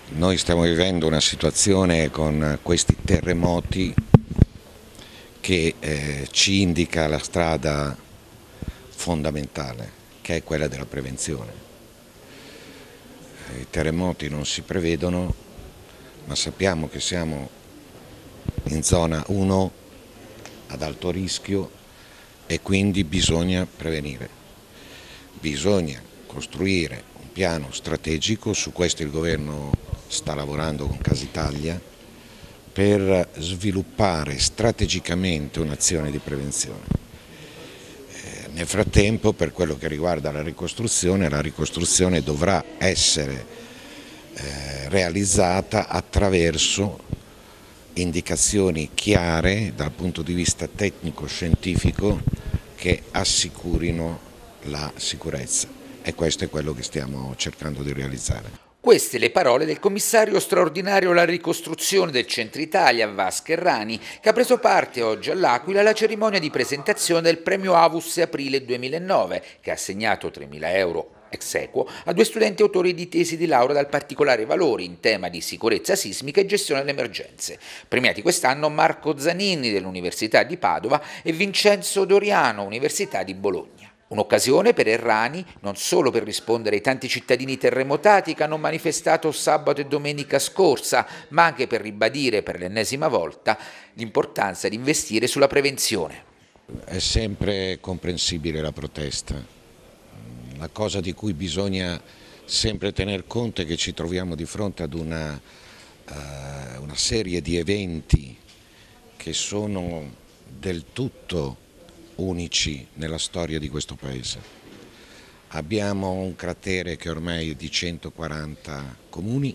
Noi stiamo vivendo una situazione con questi terremoti che ci indica la strada fondamentale, che è quella della prevenzione. I terremoti non si prevedono, ma sappiamo che siamo in zona 1 ad alto rischio e quindi bisogna prevenire. Bisogna costruire un piano strategico, su questo il governo sta lavorando con Casa Italia, per sviluppare strategicamente un'azione di prevenzione. Nel frattempo, per quello che riguarda la ricostruzione dovrà essere realizzata attraverso indicazioni chiare dal punto di vista tecnico-scientifico che assicurino la sicurezza, e questo è quello che stiamo cercando di realizzare. Queste le parole del commissario straordinario alla ricostruzione del Centro Italia, Vasco Errani, che ha preso parte oggi all'Aquila alla cerimonia di presentazione del premio Avus Aprile 2009, che ha assegnato 3.000 euro ex equo a 2 studenti autori di tesi di laurea dal particolare valore in tema di sicurezza sismica e gestione delle emergenze. Premiati quest'anno Marco Zanini dell'Università di Padova e Vincenzo Doriano, Università di Bologna. Un'occasione per Errani non solo per rispondere ai tanti cittadini terremotati che hanno manifestato sabato e domenica scorsa, ma anche per ribadire per l'ennesima volta l'importanza di investire sulla prevenzione. È sempre comprensibile la protesta. La cosa di cui bisogna sempre tener conto è che ci troviamo di fronte ad una serie di eventi che sono del tutto unici nella storia di questo Paese. Abbiamo un cratere che ormai è di 140 comuni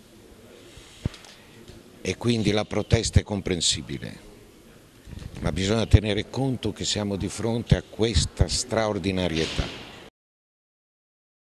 e quindi la protesta è comprensibile, ma bisogna tenere conto che siamo di fronte a questa straordinarietà.